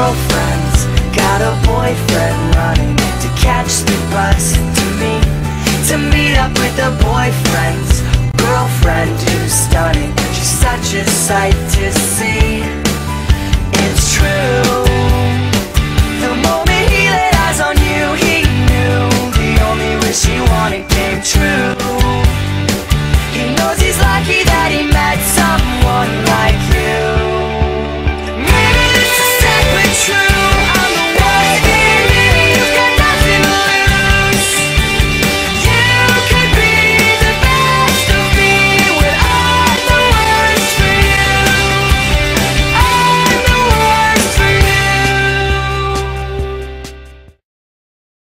girlfriends, got a boyfriend running to catch the bus to meet up with a boyfriend's girlfriend who's stunning. She's such a sight to see. It's true. The moment he laid eyes on you, he knew the only wish he wanted came true.